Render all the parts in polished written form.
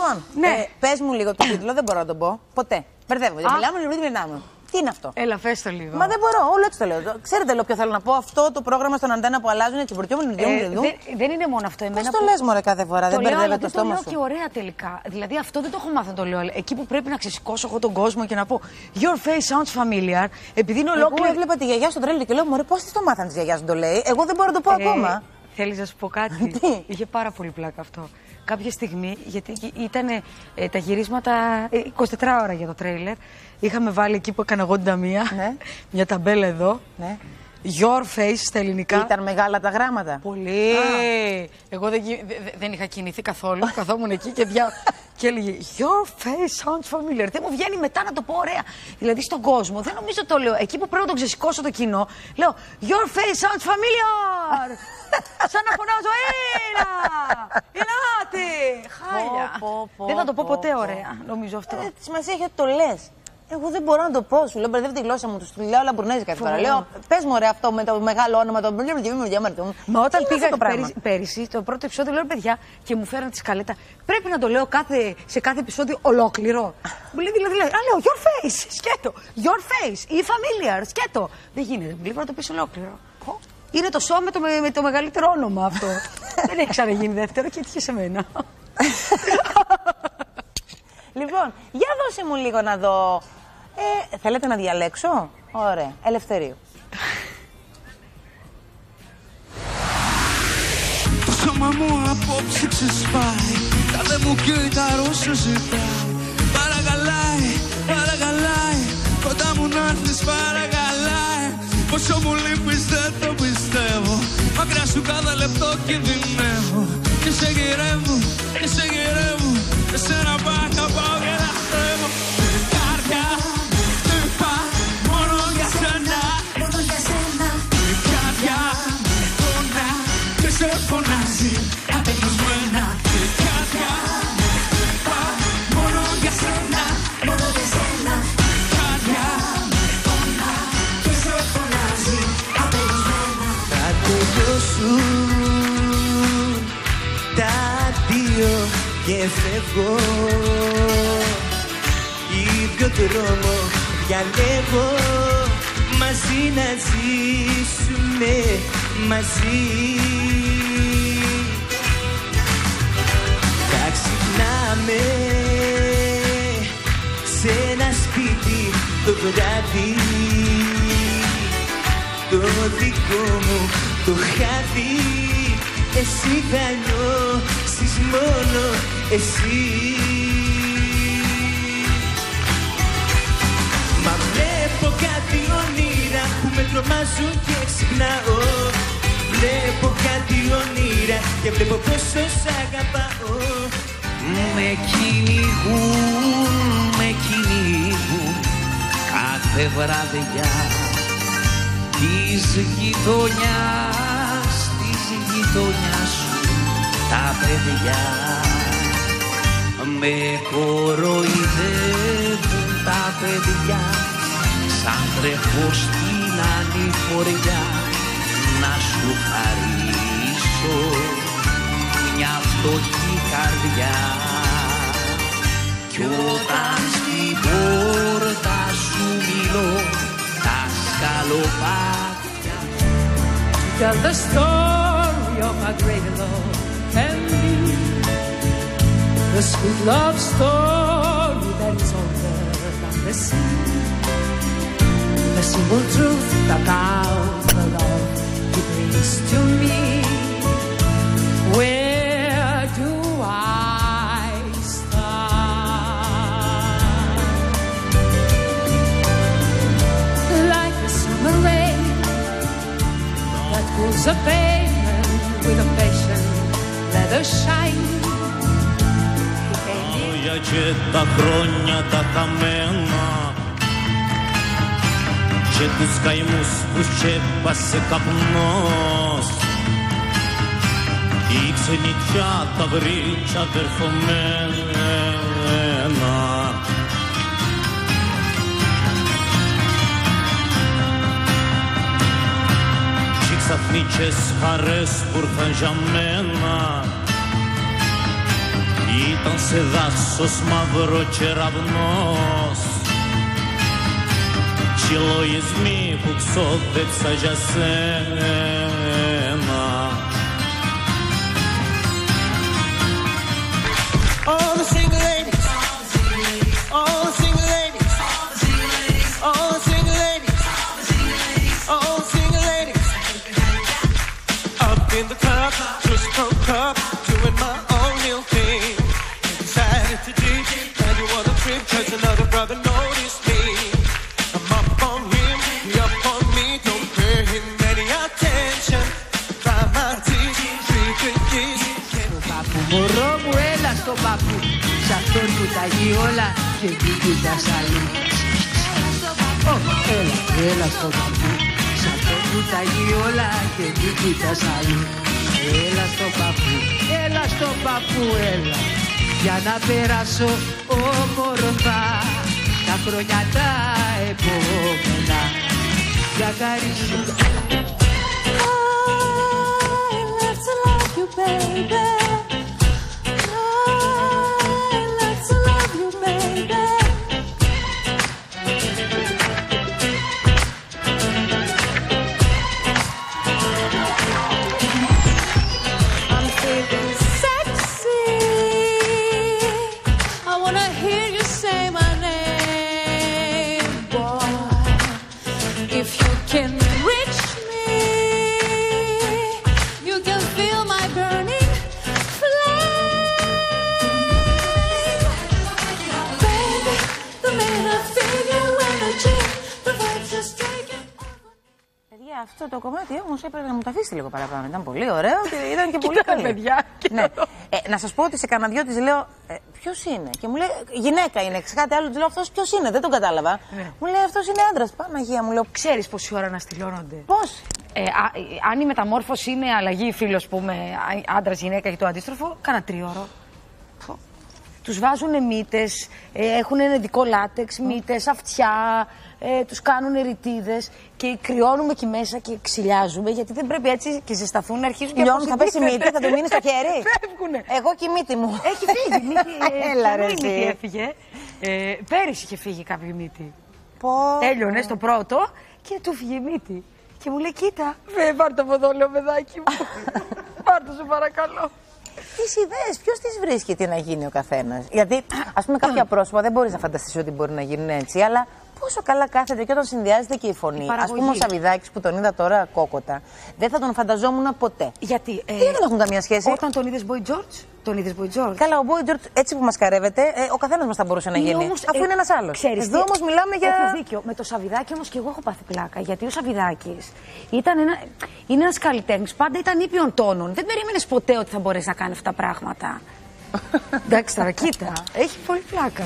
Λοιπόν, Ναι. Πες μου λίγο το τίτλο, δεν μπορώ να τον πω. Ποτέ. Μπερδεύω. Μιλάμε. Τι είναι αυτό? Έλα, φες το λίγο. Μα δεν μπορώ, όλο έτσι το λέω. Ξέρετε ποιο θέλω να πω, αυτό το πρόγραμμα στον αντένα που αλλάζουν έτσι. Δεν είναι μόνο αυτό. Πώς το λες μωρέ κάθε φορά, δεν μπερδεύεται το στόμα σου? Το λέω και ωραία τελικά. Δηλαδή αυτό δεν το έχω μάθει να το λέω. Εκεί που πρέπει να ξεσηκώσω εγώ τον κόσμο και να πω Your face sounds familiar. Επειδή είναι ολόκληρο. Εγώ έβλεπα τη γιαγιά στο τρέλιο και λέω μωρέ, πώς το μάθανε τη γιαγιά να το λέει. Εγώ δεν μπορώ να το πω ακόμα. Θέλεις να σου πω κάτι? Είχε πάρα πολύ πλάκα αυτό. Κάποια στιγμή, γιατί ήταν τα γυρίσματα 24 ώρα για το τρέιλερ, είχαμε βάλει εκεί που έκανα εγώ την ταμεία, μια ταμπέλα εδώ. Ναι. Your face στα ελληνικά. Ήταν μεγάλα τα γράμματα. Πολύ. Εγώ δεν είχα κινηθεί καθόλου. Καθόμουν εκεί και έλεγε Your face sounds familiar. Δεν μου βγαίνει μετά να το πω ωραία. Δηλαδή στον κόσμο. Δεν νομίζω το λέω. Εκεί που πρέπει να τον ξεσηκώσω το κοινό, λέω Your face sounds familiar. Σαν να φωνάζω έλα! Ελάτε! Χάλια. Δεν θα το πω ποτέ ωραία, νομίζω αυτό. Τη σημασία έχει ότι το λες. Εγώ δεν μπορώ να το πω. Σου λέω μπερδεύει τη γλώσσα μου, του λέω λαμπουρνέζι κάθε φορά. Λέω πες μου ρε αυτό με το μεγάλο όνομα. Μα όταν πήγα πέρυσι, το πρώτο επεισόδιο λέω παιδιά και μου φέραν τη σκαλέτα. Πρέπει να το λέω σε κάθε επεισόδιο ολόκληρο. Μου λέει δηλαδή, λέω your face, σκέτο. Your face ή familiar, σκέτο. Δεν γίνεται. Μου λέει να το πει ολόκληρο. Είναι το σώμα με το μεγαλύτερο όνομα αυτό. Δεν έχει ξαναγίνει δεύτερο και έτυχε σε μένα. Λοιπόν, για δώσε μου λίγο να δω. Θέλετε να διαλέξω? Ωραία. Ελευθερίου. Το σώμα μου απόψε ξεσπάει. Κάθε μου κύτταρο σου ζητάει. Παρακαλάει. Κοντά μου να έρθεις παρακαλάει. Πόσο μου λείπεις δεν το πιστεύω. Μακριά σου κάθε λεπτό κινδυνεύω. Και σε γυρεύω. Εσένα πάω και λατρεύω. Καρδιά χτυπά μόνο για σένα. Η καρδιά πονά και σε φωνάζει απεγνωσμένα. Η καρδιά χτυπά μόνο για σένα. Η καρδιά πονά και σε φωνάζει απεγνωσμένα. Θα τελειώσουν τα δύο και φεύγω. Ίδιο δρόμο διαλέγω. Μαζί να ζήσουμε μαζί. Θα ξυπνάμε σε ένα σπίτι το βράδυ. Το δικό μου το χάδι. Εσύ θα νιώσεις μόνο εσύ. Μα βλέπω κάτι όνειρα που με τρομάζουν και ξυπνάω. Βλέπω κάτι όνειρα και βλέπω πόσο σ' αγαπάω. Με κυνηγούν κάθε βραδιά της γειτονιάς σου τα παιδιά. Με κοροϊδεύουν τα παιδιά σαν τρέχω στην ανηφοριά να σου χαρίσω μια φτωχή καρδιά. Κι όταν στην πόρτα σου μιλώ τα σκαλοπάτια. Tell the story of my great love and me, the sweet love story that is older than the sea, the simple truth about the love he brings to me. Where do I start? Like the summer rain that cools a pavement with a passion, let us shine. Λόγια και τα χρόνια τα χαμένα και τους καημούς που σκέπασε καπνός. Η ξενιτιά τα βρήκε αδερφωμένα. Ξαφνικές χαρές που ήρθαν για μένα ήταν σε δάσος μαύρο κεραυνός κι λογισμοί που ξόδεψα για σένα. All the single ladies, all the single ladies, all the single ladies, all the single ladies, up in the club, just broke up, doing my own little thing. Decided to dig, and you wanna trip, 'cause another brother noticed me. I'm up on him, he up on me, don't pay him any attention. Try my teeth, 3 good years. Μωρό μου, έλα στο παππού, σ' αυτόν που τα γει όλα και μην κοιτάς αλλού. Έλα στο παππού, σ' αυτόν που τα γει όλα και μην κοιτάς αλλού. Έλα στο παππού, έλα στο παππού, έλα, για να περάσω όμορφα τα χρόνια τα επόμενα. Για καρύσου. I love to love you, baby. Αυτό το κομμάτι όμως έπρεπε να μου το αφήσει λίγο παραπάνω. Ήταν πολύ ωραίο και ήταν και πολύ καλό. Παιδιά. Ναι. Να σας πω ότι σε κανένα δυο της λέω ποιος είναι. Και μου λέει γυναίκα είναι. Σε κάτι άλλο της λέω αυτός ποιος είναι. Δεν τον κατάλαβα. Ναι. Μου λέει αυτός είναι άντρας. Παναγία μου λέω. Ξέρεις πόση ώρα να στυλώνονται. Πώς. Αν η μεταμόρφωση είναι αλλαγή φίλος πούμε άντρας γυναίκα και το αντίστροφο, κάνα 3 ώρο. Τους βάζουν μύτες, έχουν ένα ειδικό λάτεξ, μύτες, αυτιά, τους κάνουν ρητίδες και κρυώνουμε εκεί μέσα και ξυλιάζουμε γιατί δεν πρέπει έτσι και ζεσταθούν να αρχίσουν και λιώνουν, θα πέσει η μύτη, θα το μείνει στο χέρι. Φεύγουνε. Εγώ και η μύτη μου. Έχει φύγει. Έλα ρε η μύτη έφυγε. Πέρυσι είχε φύγει κάποια μύτη. Πω. Τέλειωνε στο πρώτο και του φύγε η μύτη. Και μου λέει κοίτα, πάρ' το από εδώ λέω παιδάκι μου. Πάρ' το σε παρακαλώ. Τις ιδέες, ποιος τις βρίσκει τι να γίνει ο καθένας. Γιατί, ας πούμε, κάποια πρόσωπα δεν μπορείς να φανταστείς ότι μπορεί να γίνουν έτσι, αλλά πόσο καλά κάθεται και όταν συνδυάζεται και η φωνή. Ας πούμε, ο Σαββιδάκης που τον είδα τώρα κόκοτα, δεν θα τον φανταζόμουν ποτέ. Γιατί δεν έχουν καμία σχέση. Όταν τον είδες Boy George, τον είδες Boy George. Καλά, ο Boy George έτσι που μας καρεύεται, ο καθένας μας θα μπορούσε να γίνει. Όμως, αφού είναι ένας άλλος. Εδώ όμως μιλάμε για. Έχεις δίκιο. Με το Σαββιδάκη όμως και εγώ έχω πάθει πλάκα. Γιατί ο Σαββιδάκης είναι ένας καλλιτέχνης, πάντα ήταν ήπιον τόνων. Δεν περίμενες ποτέ ότι θα μπορέσει να κάνει αυτά τα πράγματα. Εντάξει, τώρα κοίτα. Έχει πολύ πλάκα.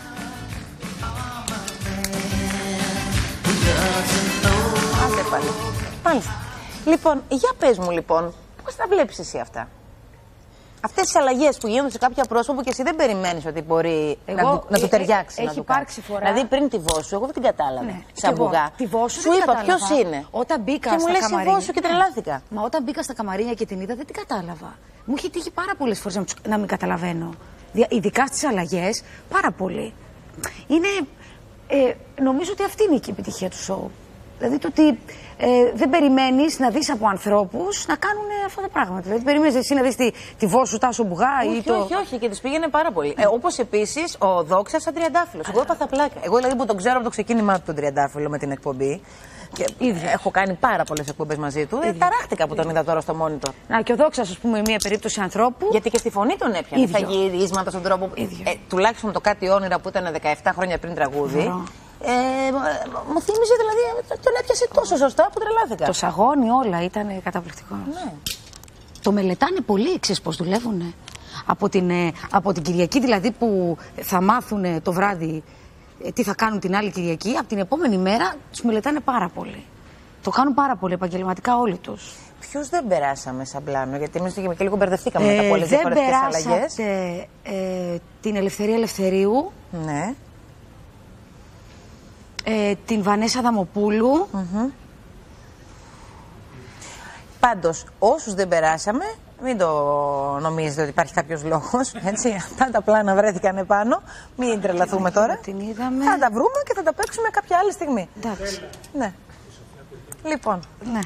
Άντε πάλι. Μάλιστα. Λοιπόν, για πες μου λοιπόν, πώς τα βλέπεις εσύ αυτά. Αυτές τις αλλαγές που γίνονται σε κάποια πρόσωπο που και εσύ δεν περιμένεις ότι μπορεί να του ταιριάξει. Έχει υπάρξει φορά. Δηλαδή πριν τη Βόσου, εγώ δεν την κατάλαβα. Ναι. Σαν μπουγά. Τη Βόσου σου είπα ποιος είναι. Όταν μπήκα και μου στα λες καμαρίνια. η Βόσου και τρελάθηκα. Μα όταν μπήκα στα καμαρίνια και την είδα δεν την κατάλαβα. Μου είχε τύχει πάρα πολλές φορές να μην καταλαβαίνω. Ειδικά στις αλλαγές, πάρα πολύ. Είναι. Νομίζω ότι αυτή είναι και η επιτυχία του σοου. Δηλαδή το ότι δεν περιμένεις να δεις από ανθρώπους να κάνουν αυτά τα πράγματα. Δηλαδή περιμένεις εσύ να δεις τη Βόσου Τάσο Μπουγά ή το. Όχι, και της πήγαινε πάρα πολύ. Όπως επίσης ο Δόξας σαν Τριαντάφυλλος. Εγώ έπαθα πλάκα. Εγώ δηλαδή που τον ξέρω από το ξεκίνημά του τον Τριαντάφυλλο με την εκπομπή. Και έχω κάνει πάρα πολλές εκπομπές μαζί του. Ταράχτηκα που τον είδα τώρα στο monitor. Να και ο Δόξας, ας πούμε, μια περίπτωση ανθρώπου. Γιατί και στη φωνή τον έπιανε. Θα γυρίσματα στον τρόπο. Τουλάχιστον το Κάτι όνειρα που ήταν 17 χρόνια πριν τραγούδι. Μου θύμιζε δηλαδή, τον έπιασε τόσο σωστά που τρελάθηκα. Το σαγόνι όλα ήταν καταπληκτικό. Ναι. Το μελετάνε πολύ, ξέρεις πώς δουλεύουνε. Από την Κυριακή δηλαδή που θα μάθουν το βράδυ τι θα κάνουν την άλλη Κυριακή, από την επόμενη μέρα τους μελετάνε πάρα πολύ. Το κάνουν πάρα πολύ επαγγελματικά όλοι τους. Ποιους δεν περάσαμε σαν πλάνο, γιατί εμείς και λίγο μπερδευτήκαμε με τα πολλές διαφορετικές αλλαγές. Την Ελευθερία Ελευθερίου. Ναι. Την Βανέσα Δαμοπούλου. Πάντως, όσους δεν περάσαμε, Μην το νομίζετε ότι υπάρχει κάποιος λόγος. Αυτά τα πλάνα βρέθηκαν επάνω. Μην τρελαθούμε τώρα. Την είδαμε. Θα τα βρούμε και θα τα παίξουμε κάποια άλλη στιγμή. Εντάξει. Ναι. Λοιπόν. Ναι.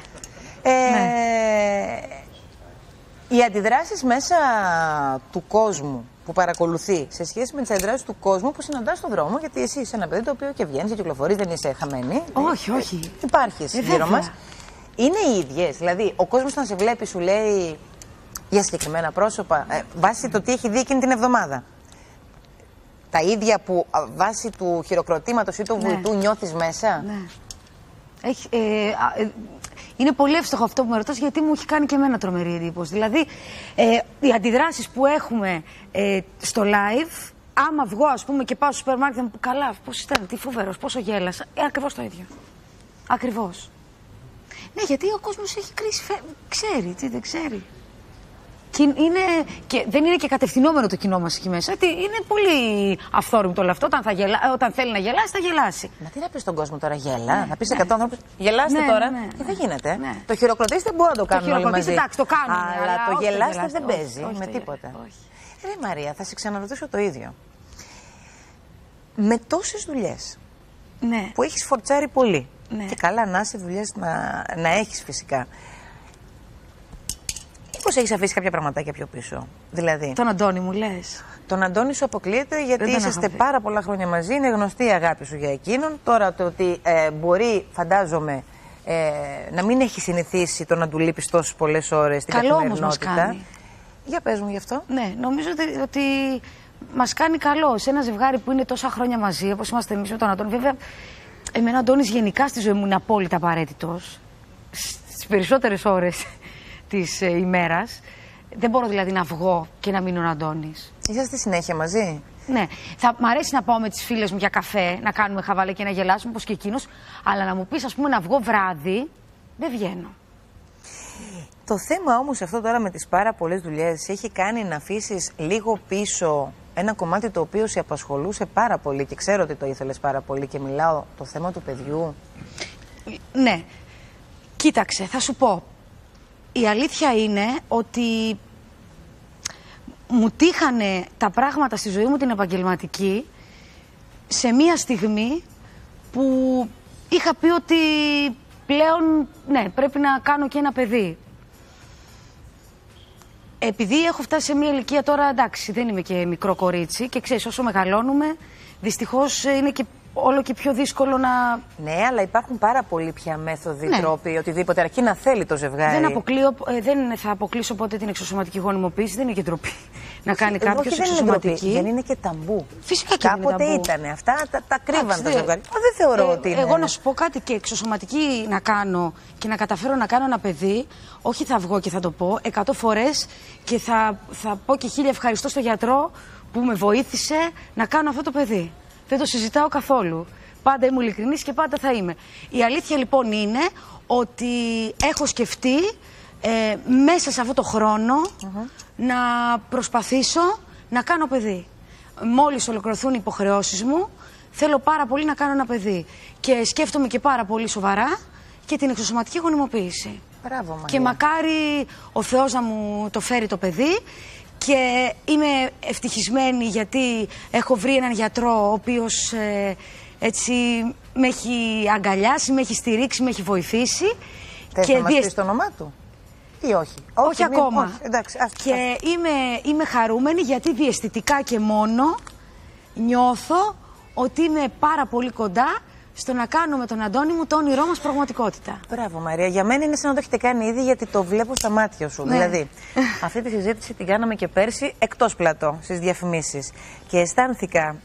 Οι αντιδράσεις μέσα του κόσμου που παρακολουθεί σε σχέση με τις αντιδράσεις του κόσμου που συναντάς στον δρόμο, γιατί εσύ είσαι ένα παιδί το οποίο και βγαίνεις και κυκλοφορείς, δεν είσαι χαμένη. Όχι, όχι. Υπάρχεις γύρω μας. Είναι οι ίδιες. Δηλαδή, ο κόσμος όταν σε βλέπει σου λέει για συγκεκριμένα πρόσωπα, βάσει το τι έχει δει εκείνη την εβδομάδα. Τα ίδια που βάσει του χειροκροτήματος ή του βουητού νιώθεις μέσα. Ναι. Είναι πολύ εύστοχο αυτό που με ρωτάς, γιατί μου έχει κάνει και εμένα τρομερή εντύπωση. Δηλαδή, οι αντιδράσεις που έχουμε στο live, άμα βγω ας πούμε και πάω στο σούπερ μάρκετ, μου πω καλά, πώς ήταν, τι φοβερός, πόσο γέλασα, ακριβώς το ίδιο. Ακριβώς. Ναι, γιατί ο κόσμος έχει κρίση, ξέρει, τι δεν ξέρει. Και δεν είναι και κατευθυνόμενο το κοινό μας εκεί μέσα. Είναι πολύ αυθόρμητο όλο αυτό. Όταν θέλει να γελάσει, θα γελάσει. Μα τι να πει στον κόσμο τώρα, γελά. Θα πει 100 ανθρώπους, γελάστε τώρα. Δεν γίνεται. Ναι. Το χειροκροτήστε μπορούν να το κάνουν όλοι μαζί. Εντάξει, το κάνουν. Αλλά το γελάστε δεν παίζει με όχι, τίποτα. όχι. Ρε Μαρία, θα σε ξαναρωτήσω το ίδιο. Με τόσες δουλειές που έχεις φορτσάρει πολύ. Και καλά να είσαι δουλειές να έχεις φυσικά. Πώς έχεις αφήσει κάποια πραγματάκια πιο πίσω, δηλαδή. Τον Αντώνη μου λες. Τον Αντώνη σου αποκλείεται γιατί είσαστε πάρα πολλά χρόνια μαζί, είναι γνωστή η αγάπη σου για εκείνον. Τώρα το ότι μπορεί, φαντάζομαι, να μην έχει συνηθίσει το να του λείπεις τόσες πολλές ώρες στην καθημερινότητα. Καλό όμως μας κάνει. Για πες μου γι' αυτό. Ναι, νομίζω ότι μας κάνει καλό. Σε ένα ζευγάρι που είναι τόσα χρόνια μαζί, όπως είμαστε εμείς με τον Αντώνη. Βέβαια, εμένα ο Αντώνης γενικά στη ζωή μου είναι απόλυτα απαραίτητος. Στις περισσότερες ώρες της ημέρας. Δεν μπορώ δηλαδή να βγω και να μείνω ο Αντώνης. Είσαστε συνέχεια μαζί? Ναι. Μ' αρέσει να πάω με τις φίλες μου για καφέ, να κάνουμε χαβάλε και να γελάσουμε όπως και εκείνος. Αλλά να μου πεις, ας πούμε, να βγω βράδυ, δεν βγαίνω. Το θέμα όμως αυτό τώρα με τις πάρα πολλές δουλειές έχει κάνει να αφήσεις λίγο πίσω ένα κομμάτι το οποίο σε απασχολούσε πάρα πολύ και ξέρω ότι το ήθελες πάρα πολύ και μιλάω το θέμα του παιδιού. Ναι. Κοίταξε, θα σου πω. Η αλήθεια είναι ότι μου τύχανε τα πράγματα στη ζωή μου την επαγγελματική σε μία στιγμή που είχα πει ότι πλέον ναι, πρέπει να κάνω και ένα παιδί. Επειδή έχω φτάσει σε μία ηλικία τώρα, εντάξει, δεν είμαι και μικρό κορίτσι και ξέρεις, όσο μεγαλώνουμε, δυστυχώς είναι και όλο και πιο δύσκολο να... Ναι, αλλά υπάρχουν πάρα πολλοί πια μέθοδοι, τρόποι, οτιδήποτε, αρκεί να θέλει το ζευγάρι. Δεν θα αποκλείσω ποτέ την εξωσωματική γονιμοποίηση, δεν είναι και ντροπή να κάνει κάποιος εξωσωματική. Δεν είναι και ταμπού. Φυσικά και κάποτε ήταν. Αυτά τα κρύβαν τα ζευγάρια. Δεν θεωρώ ότι είναι. Εγώ να σου πω κάτι, και εξωσωματική να κάνω και να καταφέρω να κάνω ένα παιδί, όχι θα βγω και θα το πω 100 φορές και θα πω και 1000 ευχαριστώ στο γιατρό που με βοήθησε να κάνω αυτό το παιδί. Δεν το συζητάω καθόλου. Πάντα ήμουν ειλικρινής και πάντα θα είμαι. Η αλήθεια λοιπόν είναι ότι έχω σκεφτεί μέσα σε αυτό το χρόνο να προσπαθήσω να κάνω παιδί. Μόλις ολοκληρωθούν οι υποχρεώσεις μου, θέλω πάρα πολύ να κάνω ένα παιδί. Και σκέφτομαι και πάρα πολύ σοβαρά και την εξωσωματική γονιμοποίηση. Μπράβο, Μαρία. Και μακάρι ο Θεός να μου το φέρει το παιδί. Και είμαι ευτυχισμένη γιατί έχω βρει έναν γιατρό ο οποίος έτσι με έχει αγκαλιάσει, με έχει στηρίξει, με έχει βοηθήσει. Θες να μας πεις το όνομά του ή όχι? Όχι ακόμα. Όχι. Εντάξει, και είμαι χαρούμενη γιατί διαισθητικά και μόνο νιώθω ότι είμαι πάρα πολύ κοντά στο να κάνω με τον Αντώνη μου το όνειρό μας πραγματικότητα. Μπράβο, Μαρία. Για μένα είναι σαν να το έχετε κάνει ήδη, γιατί το βλέπω στα μάτια σου. Ναι. Δηλαδή, αυτή τη συζήτηση την κάναμε και πέρσι εκτός πλατό, στις διαφημίσεις. Και αισθάνθηκα,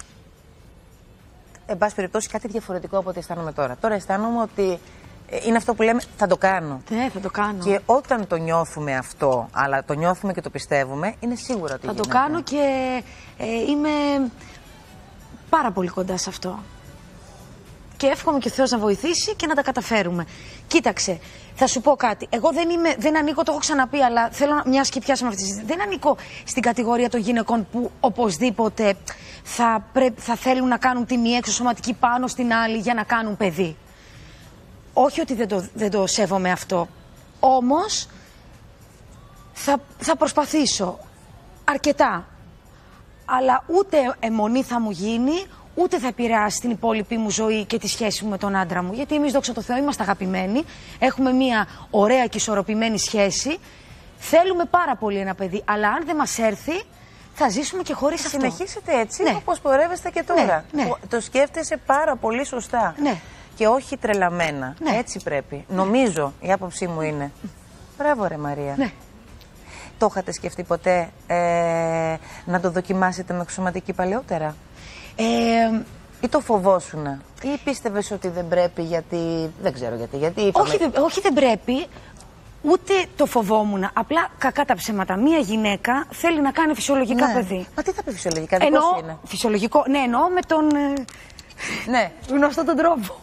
εν πάση περιπτώσει, κάτι διαφορετικό από ό,τι αισθάνομαι τώρα. Τώρα αισθάνομαι ότι είναι αυτό που λέμε, θα το κάνω. Ναι, θα το κάνω. Και όταν το νιώθουμε αυτό, αλλά το νιώθουμε και το πιστεύουμε, είναι σίγουρα ότι θα γίνεται. το κάνω και είμαι πάρα πολύ κοντά σε αυτό. Και εύχομαι και ο Θεός να βοηθήσει και να τα καταφέρουμε. Κοίταξε, θα σου πω κάτι. Εγώ δεν ανήκω, το έχω ξαναπεί, αλλά θέλω μιας και πιάσαμε αυτή τη συζήτηση. Δεν ανήκω στην κατηγορία των γυναικών που οπωσδήποτε θα θέλουν να κάνουν τη μία εξωσωματική πάνω στην άλλη για να κάνουν παιδί. Όχι ότι δεν το σέβομαι αυτό. Όμως, θα προσπαθήσω αρκετά. Αλλά ούτε αιμονή θα μου γίνει, ούτε θα επηρεάσει την υπόλοιπη μου ζωή και τη σχέση μου με τον άντρα μου. Γιατί εμείς, δόξα τω Θεώ, είμαστε αγαπημένοι, έχουμε μια ωραία και ισορροπημένη σχέση. Θέλουμε πάρα πολύ ένα παιδί, αλλά αν δεν μας έρθει, θα ζήσουμε και χωρίς αυτό. Συνεχίσετε έτσι, όπως πορεύεστε και τώρα. Ναι. Το σκέφτεσαι πάρα πολύ σωστά. Ναι. Και όχι τρελαμένα. Ναι. Έτσι πρέπει. Νομίζω, η άποψή μου είναι. Μπράβο, ρε Μαρία. Ναι. Το είχατε σκεφτεί ποτέ να το δοκιμάσετε με εξωματική παλαιότερα? Ή το φοβόσουνα? Ή πίστευες ότι δεν πρέπει γιατί... Δεν ξέρω γιατί Όχι, δεν πρέπει. Ούτε το φοβόμουν. Απλά κακά τα ψέματα. Μία γυναίκα θέλει να κάνει φυσιολογικά παιδί. Μα τι θα πει φυσιολογικά, δικός είναι? Φυσιολογικό. Ναι, εννοώ με τον ναι. γνωστό τον τρόπο.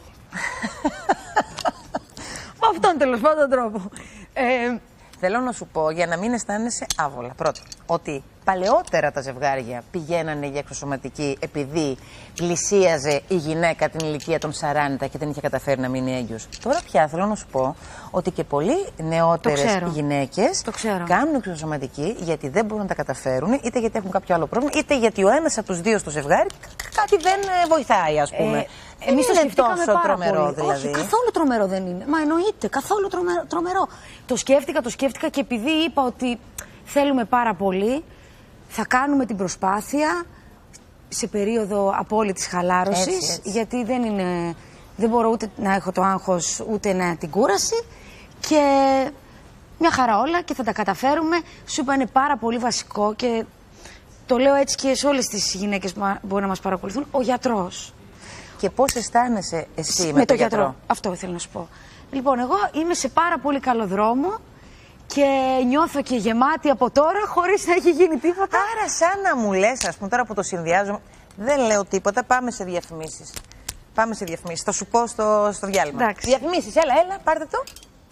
Με αυτόν τέλος πάντων τον τρόπο. Θέλω να σου πω, για να μην αισθάνεσαι άβολα, πρώτον, ότι παλαιότερα τα ζευγάρια πηγαίνανε για εξωσωματική επειδή πλησίαζε η γυναίκα την ηλικία των 40 και δεν είχε καταφέρει να μείνει έγκυος. Τώρα πια θέλω να σου πω ότι και πολλοί νεότερες γυναίκες κάνουν εξωσωματική γιατί δεν μπορούν να τα καταφέρουν, είτε γιατί έχουν κάποιο άλλο πρόβλημα, είτε γιατί ο ένας από τους δύο στο ζευγάρι κάτι δεν βοηθάει, ας πούμε. Εμείς το σκεφτήκαμε τόσο πάρα τρομερό, πολύ. δηλαδή. Όχι, καθόλου τρομερό δεν είναι. Μα εννοείται, καθόλου τρομερό. Το σκέφτηκα και επειδή είπα ότι θέλουμε πάρα πολύ, θα κάνουμε την προσπάθεια σε περίοδο απόλυτης χαλάρωσης, έτσι. γιατί δεν μπορώ ούτε να έχω το άγχος, ούτε να την κούραση και μια χαρά όλα και θα τα καταφέρουμε. Σου είπα, είναι πάρα πολύ βασικό και το λέω έτσι και σε όλες τις γυναίκες που μπορεί να μας παρακολουθούν, ο γιατρός. Και πώς αισθάνεσαι εσύ με τον γιατρό? Αυτό ήθελα να σου πω. Λοιπόν, εγώ είμαι σε πάρα πολύ καλό δρόμο και νιώθω και γεμάτη από τώρα χωρίς να έχει γίνει τίποτα. Άρα σαν να μου λες, ας πούμε, τώρα που το συνδυάζω, δεν λέω τίποτα, πάμε σε διαφημίσεις. Θα σου πω στο διάλειμμα. Εντάξει. Διαφημίσεις, έλα, πάρτε το.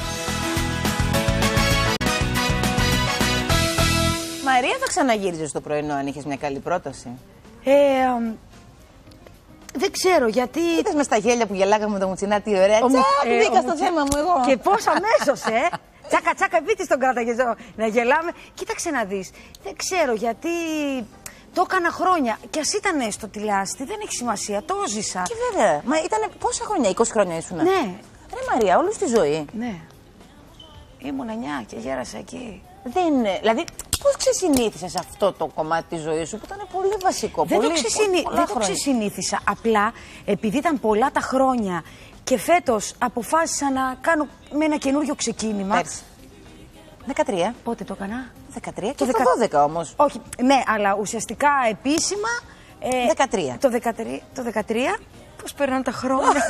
Μαρία, θα ξαναγύριζες το πρωινό αν είχες μια καλή πρόταση? Δεν ξέρω γιατί. Είδες με στα γέλια που γελάγαμε με το Μουτσινά, τι ωραία. Μπήκα στο θέμα μου εγώ. Και πώς αμέσως, Τσάκα, επίτης τον κράταγε να γελάμε. Κοίταξε να δεις. Δεν ξέρω γιατί. Το έκανα χρόνια. Κι ας ήταν στο τηλεάστη, δεν έχει σημασία. Το ζήσα. Και βέβαια. Μα ήταν πόσα χρόνια, 20 χρόνια ήσουν? Ναι. Ρε Μαρία, όλη τη ζωή. Ναι. Ήμουν 9 και γέρασα εκεί. Δηλαδή, πώς ξεσυνήθισες αυτό το κομμάτι της ζωής σου που ήταν πολύ βασικό? Δεν το ξεσυνήθισα. Απλά επειδή ήταν πολλά τα χρόνια και φέτος αποφάσισα να κάνω με ένα καινούριο ξεκίνημα. Πέρσι. 13. Πότε το έκανα? 13 και το 12 όμως. Όχι, ναι, αλλά ουσιαστικά επίσημα. 13. Το 13. Πώς περνάνε τα χρόνια.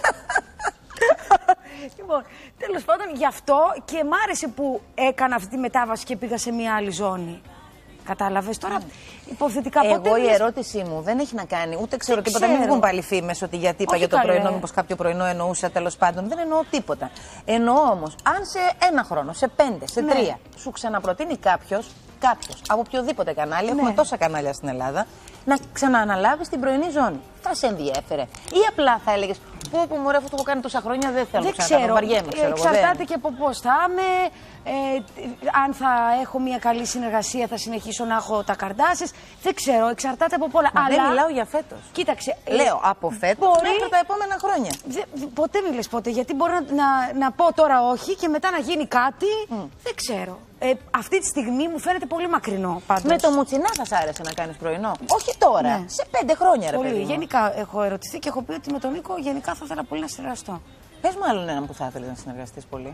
Λοιπόν, τέλος πάντων, γι' αυτό και μ' άρεσε που έκανα αυτή τη μετάβαση και πήγα σε μια άλλη ζώνη. Κατάλαβες τώρα, υποθετικά ποτέ. Εγώ η ερώτησή μου δεν έχει να κάνει, ούτε ξέρω τίποτα. Μην βγουν πάλι φήμες ότι γιατί είπα για το πρωινό, μήπως κάποιο πρωινό εννοούσα, τέλος πάντων. Δεν εννοώ τίποτα. Εννοώ όμως, αν σε ένα χρόνο, σε 5, σε 3, σου ξαναπροτείνει κάποιος από οποιοδήποτε κανάλι, έχουμε τόσα κανάλια στην Ελλάδα, να ξανααναλάβεις την πρωινή ζώνη. Θα σε ενδιέφερε? Ή απλά θα έλεγες, που μωρέ, αυτό το έχω κάνει τόσα χρόνια, δεν θέλω να ξανακάνω, βαριέμαι, εξαρτάται και από πώς θα είμαι, αν θα έχω μια καλή συνεργασία, θα συνεχίσω να έχω τα καρντάσεις. Δεν ξέρω, εξαρτάται από πολλά. Αλλά δεν μιλάω για φέτος. Κοίταξε. Λέω από φέτος μέχρι τα επόμενα χρόνια. Ποτέ μην λες ποτέ, γιατί μπορώ να πω τώρα όχι και μετά να γίνει κάτι. Δεν ξέρω. Αυτή τη στιγμή μου φαίνεται πολύ μακρινό πάντως. Με το Μουτσινά θα σ' άρεσε να κάνεις πρωινό? Όχι τώρα, ναι. Σε 5 χρόνια, ρε παιδί μου. Γενικά έχω ερωτηθεί και έχω πει ότι με τον Νίκο γενικά θα ήθελα πολύ να συνεργαστώ. Πες μου άλλον έναν που θα ήθελες να συνεργαστείς πολύ.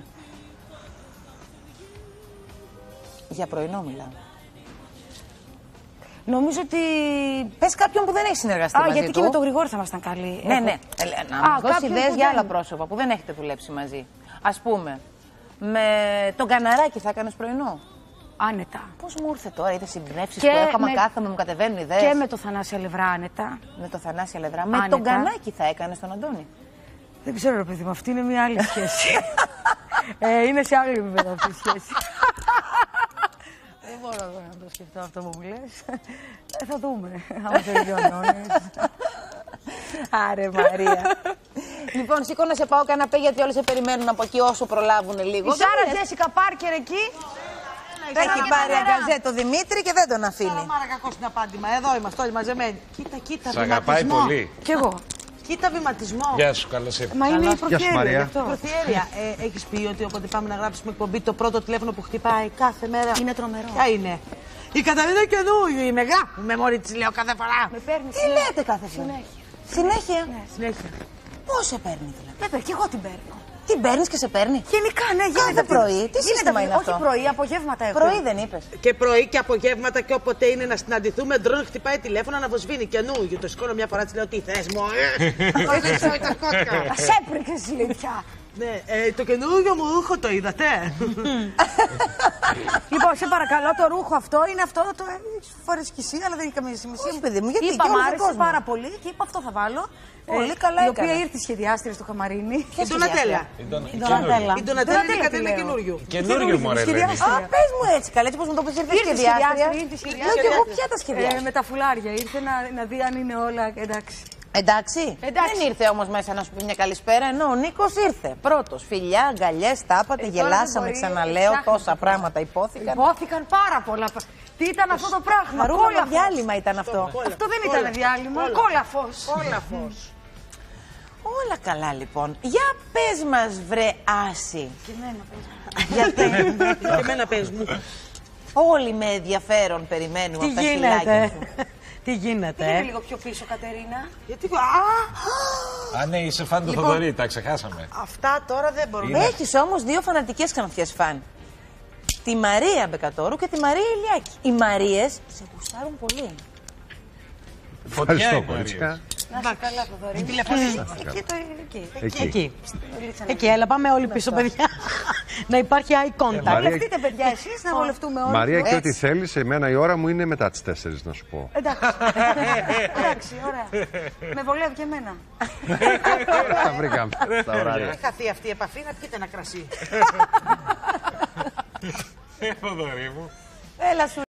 Για πρωινό μιλάω. Νομίζω ότι. Πες κάποιον που δεν έχει συνεργαστεί μαζί γιατί του. και με τον Γρηγόρη θα ήμασταν καλοί. Ναι. Να μας δώσεις ιδέες για άλλα πρόσωπα που δεν έχετε δουλέψει μαζί. Ας πούμε, με τον Καναράκη θα έκανες πρωινό? Άνετα. Πώς μου ήρθε τώρα, είδες συμπνεύσεις που έχαμε, κάθομαι, μου κατεβαίνουν ιδέες. Και με το Θανάση Αλευρά άνετα. Με το Θανάση Αλευρά. Με τον Κανάκη θα έκανες τον Αντώνη? Δεν ξέρω, ρε παιδί μου, αυτή είναι μια άλλη σχέση. Είναι σε άλλη επίπεδο αυτή η σχέση. Δεν μπορώ να το σκεφτώ αυτό που μου λες. Θα δούμε, άμα σε βιώνεις. Άρε Μαρία. Λοιπόν, σήκω να σε πάω καναπέ γιατί όλοι σε περιμένουν από εκεί όσο προλάβουν λίγο. Η Σάρα Τζέσικα Πάρκερ εκεί. Έχει πάρει αγκαζέ το Δημήτρη και δεν τον αφήνει. Μάρα κακό είναι απάντημα. Εδώ είμαστε όλοι μαζεμένοι. Κοίτα, Σ' αγαπάει πολύ. Κι εγώ. Κοίτα βηματισμό. Γεια σου, καλώς ήρθες. Μα είναι η προφιέρεια. Προθιέρεια. Έχεις πει ότι όποτε πάμε να γράψουμε εκπομπή, το πρώτο τηλέφωνο που χτυπάει κάθε μέρα. Είναι τρομερό. Ποια είναι? Η Καταρίνα καινούριο, η Μεγά. Με μόλι τη λέω κάθε φορά. Με παίρνει. Τι λέτε κάθε φορά? Συνέχεια. Συνέχεια. Πώς σε παίρνει δηλαδή? Βέβαια, κι εγώ την παίρνω. Την παίρνει και σε παίρνει? Γενικά, ναι, Κάθε γίνεται πρωί. Τι σύστημα είναι αυτό? Όχι πρωί, απογεύματα έχω. Πρωί δεν είπες? Και πρωί και απογεύματα και όποτε είναι να συναντηθούμε, ντρόν χτυπάει τηλέφωνο να βοσβήνει καινούριο. Το σηκώνω μια φορά, τη λέω τι θες μου. Σε έπρεξες λέει πια. Ναι, το καινούριο μου ρούχο το είδατε? Λοιπόν, σε παρακαλώ, το ρούχο αυτό είναι αυτό. Το φορές κι εσύ, αλλά δεν έχει καμία σημασία. Όχι, παιδί μου, γιατί είπα, και μ' όλο τον άρεσε κόσμο. πάρα πολύ και είπα αυτό θα βάλω. Πολύ καλά Η οποία έκανε. ήρθε σχεδιάστρια στο Χαμαρίνι. Η Ντονατέλα. Η Ντονατέλα. Η Ντονατέλα είναι η Κατερίνα καινούριο. Καινούριο μωρέ δεν είναι. Α, πες μου έτσι καλά, έτσι πως μου το πεις ήρθε σχεδιάστρια. Λέω και εγώ ποια τα σχεδιάστρια. Με τα φουλάρια ήρθε να δει αν είναι όλα εντάξει. Εντάξει. Δεν ήρθε όμως μέσα να σου πει μια καλησπέρα, ενώ ο Νίκος ήρθε. Πρώτος, φιλιά, αγκαλιές, τάπατε, γελάσαμε, ξαναλέω, τόσα πράγματα υπόθηκαν. Υπόθηκαν πάρα πολλά. Τι ήταν αυτό το πράγμα? Χαρούμενο διάλειμμα ήταν αυτό. Αυτό δεν ήταν διάλειμμα. Κόλαφος. Κόλαφος. Όλα καλά λοιπόν. Για πες μας βρε Άση. Και εμένα πες. Γιατί Και εμένα πες μου. όλοι με ενδιαφέρον περιμένουμε Τι από τα χιλάκια γίνεται? σου. Τι γίνεται? Πήγαινε λίγο πιο πίσω, Κατερίνα. Γιατί. Α, ναι, είσαι φαν του Θοδωρή, τα ξεχάσαμε. Αυτά τώρα δεν μπορούμε. Έχεις όμως δύο φανατικές ξανθιές φαν. Τη Μαρία Μπεκατόρου και τη Μαρία Ηλιάκη. Οι Μαρίες σε γουστάρουν πολύ. Ευχαριστώ, κορίτσικα. Να είσαι καλά, Θοδωρή. Εκεί, έλα, πάμε όλοι πίσω, παιδιά. Να υπάρχει eye contact. Μαρία, Βολευτείτε, παιδιά, εσείς να βολευτούμε όλοι. Μαρία, και ό,τι Έτσι. θέλεις, εμένα η ώρα μου είναι μετά τις 4, να σου πω. Εντάξει. Εντάξει, ωραία. Με βολεύει και εμένα. Τα βρήκαμε στα βράδια. Δεν χαθεί αυτή η επαφή, να πιείτε ένα κρασί. Θοδωρή μου. Έλα σου